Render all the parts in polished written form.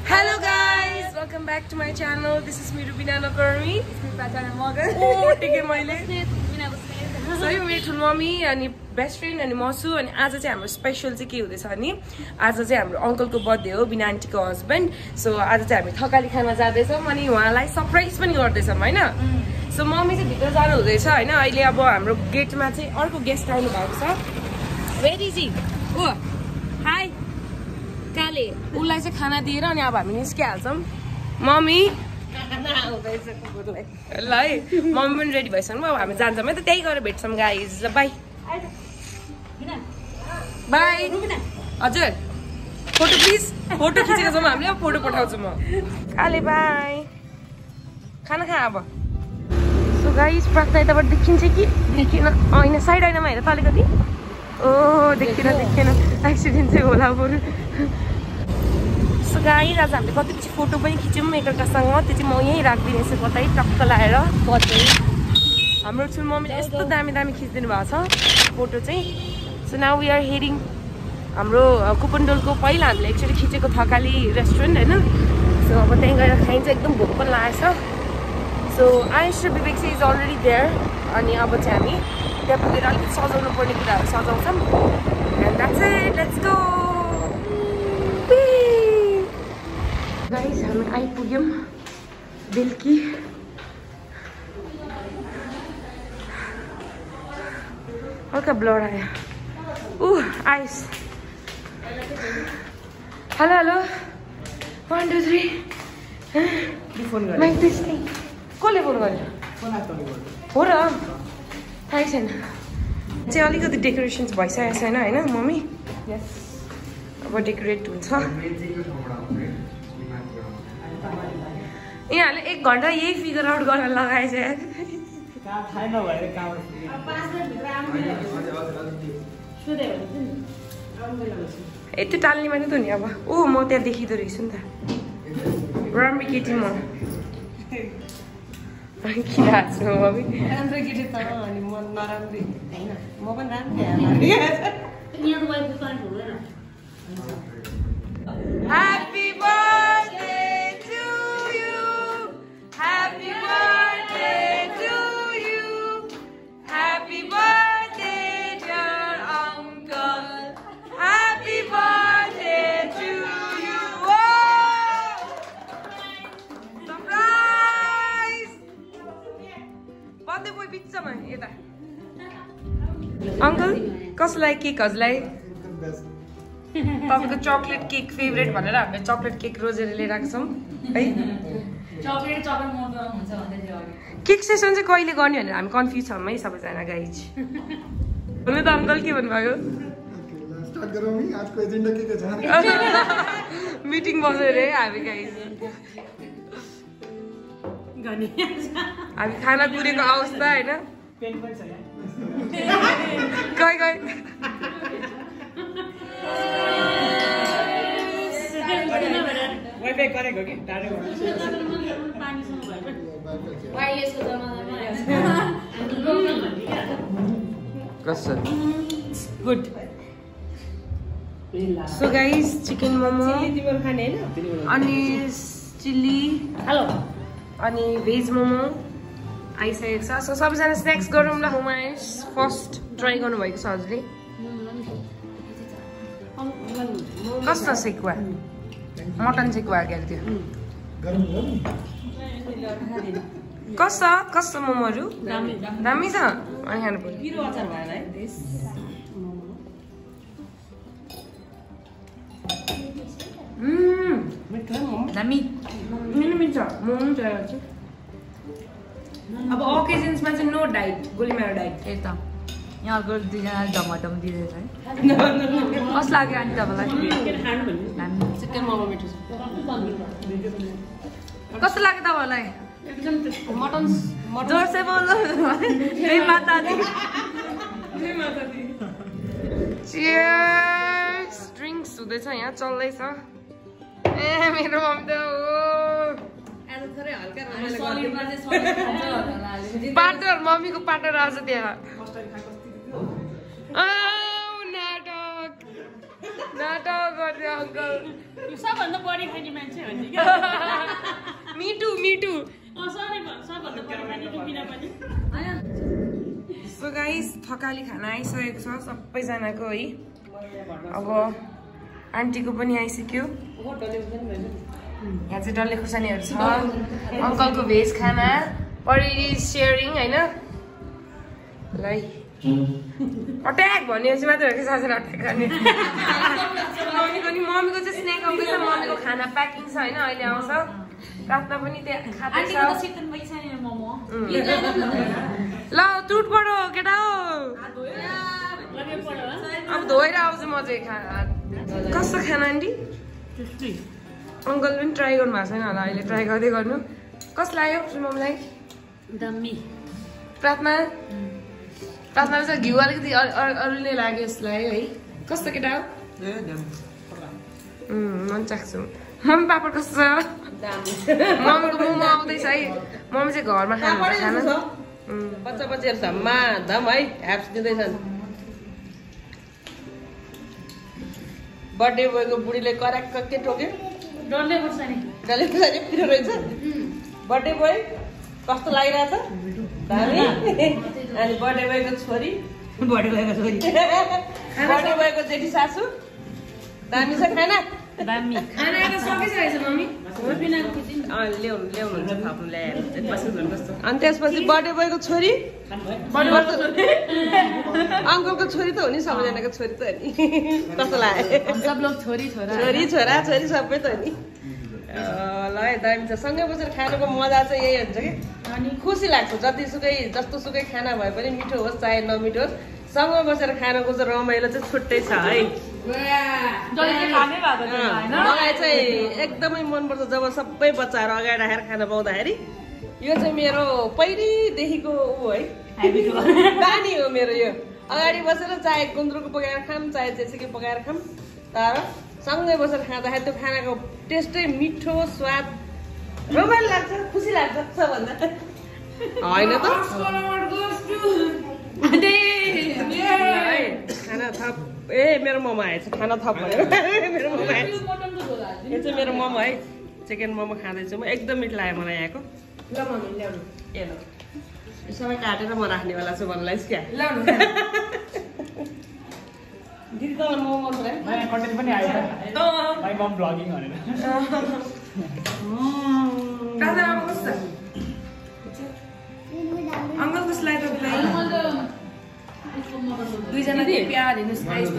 Hello guys, welcome back to my channel. This is me Rubina Nakarmi. टिके मैले सही मेरो ठुलो मम्मी अनि बेस्ट फ्रेन्ड अनि मसु अनि आज चाहिँ हाम्रो स्पेशल चाहिँ के हुँदैछ अनि आज चाहिँ हाम्रो अंकलको बर्थडे हो बिना आन्टीको हस्बेन्ड सो आज चाहिँ हामी थकाली खान जाँदैछौँ अनि उहाँलाई सरप्राइज पनि गर्दैछौँ हैन सो मम्मी चाहिँ भित्र जानु हुँदैछ हैन अहिले अब हाम्रो गेटमा चाहिँ अर्को गेस्ट आउनु भएको छ where is he oh hi काले उलाई चाहिँ खाना दिएर अनि अब हामी निस्किहाल्छौँ मम्मी ल है मम्मी पनि रेडी भइसक्नु अब हामी जान्छौँ है त त्यही गएर भेट्छौँ गाइज ल बाई बाई हजुर फोटो प्लिज फोटो खिचेको छौँ हामीले अब फोटो पठाउँछु म काले बाई खाना खा अब सो गाइज प्रार्थना यताबाट देखिन्छ कि देखिन होइन साइड ऐनामा हेर त अलिकति ओ देखिन एक्सिडेन्ट चाहिँ होला बरु सो गाइज आज हामीले कति फोटो पनि खिच्यौँ एकअर्कासँग त्यो चाहिँ म यहीँ राखिदिनेछु कतै टक्क लाएर कतै हाम्रो ठुलो मम्मीले यस्तो दामी दामी खिचिदिनु भएको छ फोटो चाहिँ so now we are heading हाम्रो कुपनडोलको पहिला हामीले एक्चुअली खिचेको थकाली रेस्टुरेन्ट होइन सो अब त्यहीँ गएर खाइन्छ एकदम भोक पनि लागेको छ सो आयुष र विवेक चाहिँ इज अलरेडी देयर अनि अब चाहिँ हामी त्यहाँ पुगेर अलिकति सजाउनु पर्ने कुराहरू सजाउँछौँ and that's it let's go guys हामी आइपुग्यौँ बेलुकी हल्का ब्लर आयो आइस हेलो हेलो 1 2 3 कसले फोन गर्यो हो र थाहै छैन चाहिँ अलिकति डेकोरेसन्स भइसकेको छैन होइन मम्मी अब डेकोरेट हुन्छ यहाँहरूले 1 घन्टा यही फिगर आउट गर्न लगाएछ यति टाल्ने मात्रै त नि अब ओ म त्यहाँ देखिँदो रहेछु नि त राम्रो केटी म किन हाँस्नु मम्मी राम्रो केटी त अनि म नराम्रो होइन म पनि राम्रो Happy birthday to you. Happy birthday to you. Happy birthday, dear uncle. Happy birthday to you. Oh! Surprise! Birthday boy bichama yata. Uncle, कसलाई केक हजुरलाई तपाईँको चकलेट केक फेभरेट भनेर हामीले चकलेट केक रोजेर लिएर आएको छौँ है केक सेसन चाहिँ कहिले गर्ने भनेर हामी कन्फ्युज छौँ है सबैजना गाइज हुनु त अङ्कल के भन्नुभयो मिटिङ बसेर है हामी गाइज हामी खाना पुगेको अवस्था होइन गए वाइफाई गरेको कि good so guys chicken momo अनि चिल्ली हेलो अनि भेज मोमो आइसकेको छ सो सबैजना स्न्याक्स गरौँ ल हुमाइस फर्स्ट ट्राई गर्नुभएको छ हजुरले कस्तो सेकुवा मटन सेकुवा क्या त्यो कस्तो मोमोहरू दामी छ अनि खानु पर्यो दामी मिठो मोमो चाहिँ अब ओकेजन्समा चाहिँ नो डाइट गोलीमारो डाइट त्यही त यहाँको दुईजना टमाटम दिँदैछ है कस्तो लाग्यो अनि तपाईँलाई चिकन मोमो मिठो कस्तो लाग्यो तपाईँलाई मटन जोरसे बोल्नु चियर्स ड्रिङ्क्स हुँदैछ यहाँ चल्दैछ ए मेरो मम्मी त पार्टनर मम्मीको पार्टनर आज त्यहाँ नाटक नाटक गर्दै अङ्कल सबभन्दा बढी खाने मान्छे हो नि मिठु सबभन्दा बढी खाने रुबिना पनि सो गाइस थकाली खाना आइसकेको छ सबैजनाको है अब आन्टीको पनि आइसक्यो यहाँ चाहिँ डल्ले खुर्सानीहरू छ अङ्कलको भेज खाना परि सेयरिङ होइन ल अट्याक भनेपछि मात्रै हो कि साँच्चै अट्याक गर्ने अनि मम्मीको चाहिँ स्न्याक आउँदैछ मम्मीको खाना प्याकिङ छ होइन अहिले आउँछ प्रार्थना पनि त्यहाँ खाँदैछ ल टुट पढो केटा हो अब धोएर आउँछु म चाहिँ खाना कस्तो खाना आन्टी अङ्कल पनि ट्राई गर्नु भएको छैन होला अहिले ट्राई गर्दै गर्नु कस्तो लाग्यो मम्मीलाई दामी प्रार्थना चाहिँ घिउ अलिकति अरूले लाग्यो जस्तो लाग्यो है कस्तो केटा हो मन चाख्छु मम्मी पापड कस्तो छ मम्मीको मोमो आउँदैछ है मम्मी चाहिँ घरमा खानु बच्चा बच्चीहरू धम्मा धम है ह्याप्स दिँदैछन् बर्थडे बोयको बुढीले कराक्क के टोक्यो डल्ले खोर्सानी पिरो रहेछ बर्थडे बोय कस्तो लागिरहेछ दामी अनि बर्थडे बोयको छोरी बर्थडे बोयको जेठी सासू दामी छ खाना दामी खाना त सकिसकेछ मम्मी ल्याउनुहुन्छ थप्नु ल्याएर अनि त्यसपछि बर्थडे बोयको छोरी अङ्कलको छोरी त हो नि सबैजनाको छोरी त हो नि कस्तो लाग्यो सब लोग छोरी छोरा छोरी सबै त हो नि ल है दामी छ सँगै बसेर खानुको मजा चाहिँ यही हुन्छ कि अनि खुसी लाग्छ जस्तो सुकै खाना भए पनि मिठो होस् चाहे नमिठो होस् सँगै बसेर खानुको चाहिँ रमाइलो चाहिँ छुट्टै छ है मलाई चाहिँ एकदमै मनपर्छ जब सबै बच्चाहरू अगाडि राखेर खाना पाउँदाखेरि यो चाहिँ मेरो पहिलेदेखिको ऊ है बानी हो मेरो यो अगाडि बसेर चाहे गुन्द्रुकको पकाएर खाम चाहे जेसुकै पकाएर खाम तर सँगै बसेर खाँदाखेरि त्यो खानाको टेस्टै मिठो स्वाद रमाइलो लाग्छ खुसी लाग्छ सबभन्दा होइन त खाना थप मेरो मोमो आएछ खाना थप भनेर मेरो मोमो आएछ यो चाहिँ मेरो मोमो है चिकन मोमो खाँदैछु म एकदम मिठो लाग्यो मलाई यहाँको ल मम्मी ल्याउनु ए ल सबै काटेर म राख्नेवाला छु भन्नुलाई क्या ल्याउनु दिदी तपाईँलाई मोमो मन पऱ्यो कन्टेन्ट पनि आयो माई मम ब्लगिङ भनेर अङ्कल कस्तो लाग्यो तपाईँलाई दुईजना प्याज हेर्नुहोस् गाइस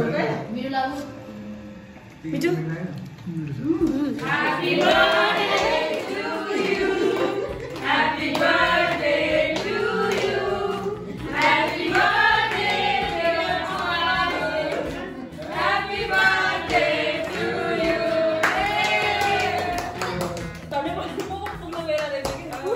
मिठो Happy birthday to you. Happy birthday to you. Happy birthday dear Mother. Happy birthday to you. तपाईँ पनि मोमो लिएर आएको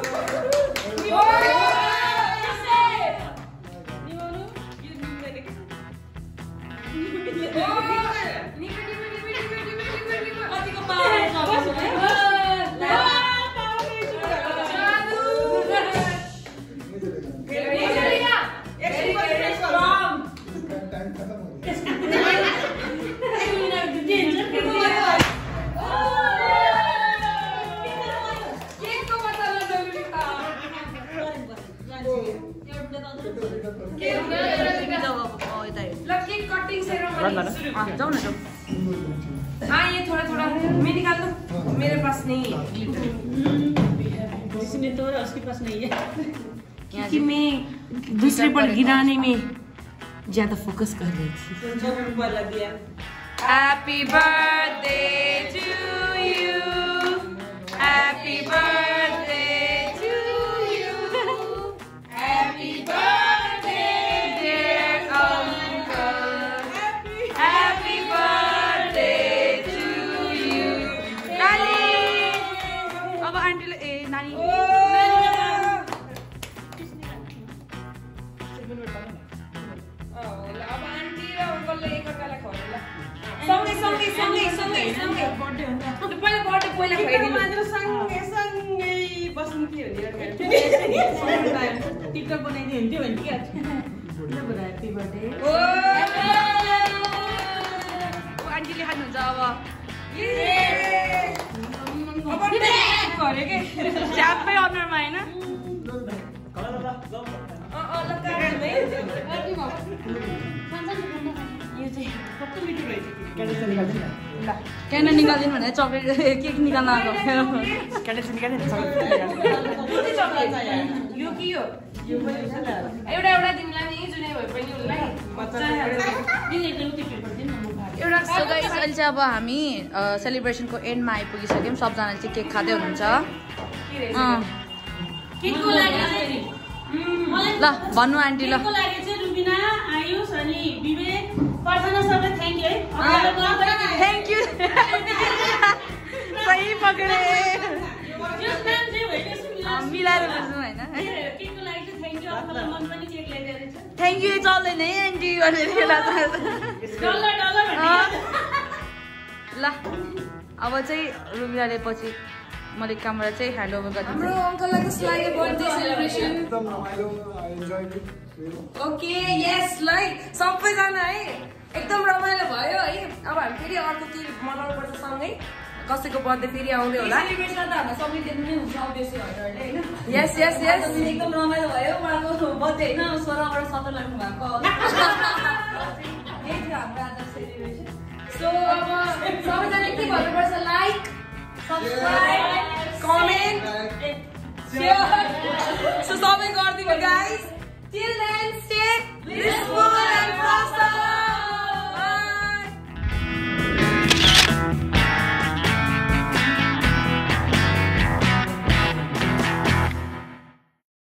जाऊ न जाऊ हाँ ये थोड़ा थोड़ा मैं निकाल दूँ मेरे पास नहीं है जिसने तो उसके पास नहीं है क्योंकि मैं दूसरे पर गिराने में ज्यादा फोकस कर रही थी Happy birthday to you. Happy birthday to you. Happy birthday dear uncle. Happy birthday to you. Kali. अब आन्टीले ए नानी अब आन्टी र अङ्कलले एकअर्कालाई खुवाउनु ल सँगै पहिला बर्थडे पहिला खुवाइदिनु सँगै बस्नु के टिकटक बनाइदियो हुन्थ्यो भने के ह्याप्पी बर्थडे के खानुहुन्छ अब च्यापै अनुहारमा होइन क्यान्डल निकालिदिनु भने चक्लेट केक निकाल्न आएको एउटा एउटा तिमीलाई नि जुनै भए पनि उसलाई एउटा सो गाइस अहिले चाहिँ अब हामी सेलिब्रेसनको एन्डमा आइपुगिसक्यौँ सबजनाले चाहिँ केक खाँदै हुनुहुन्छ केकको लागि ल भन्नु आन्टी ल केकको लागि चाहिँ रुबिना आयुष अनि विवेक प्रार्थना सबै थ्याङ्क यू है थ्याङ्क यू सही पक्रे मिलाएर बुझ्नु होइन केकको लागि चाहिँ थ्याङ्क यू आफूलाई मन पनि केक ल्याइदिएर छ थ्याङ्क यू चल्दैन है आन्टी भनेर ल अब चाहिँ रुबिनाले पछि मैले क्यामेरा चाहिँ ह्यान्ड ओभर गरिदिन्छु हाम्रो अङ्कललाई कस्तो लाग्यो birthday celebration okay yes like सबैजना है एकदम रमाइलो भयो है अब हामी फेरि अर्को केही मनाउनु पर्छ सँगै कसैको बर्थडे फेरि आउँदै होला यस यस यस एकदम रमाइलो भयो उहाँको बर्थडे होइन 16बाट 17 लाग्नु भएको सो अब सबैजना के भन्नुपर्छ like subscribe comment share so सबै गरिदिनु guys till then stay blissful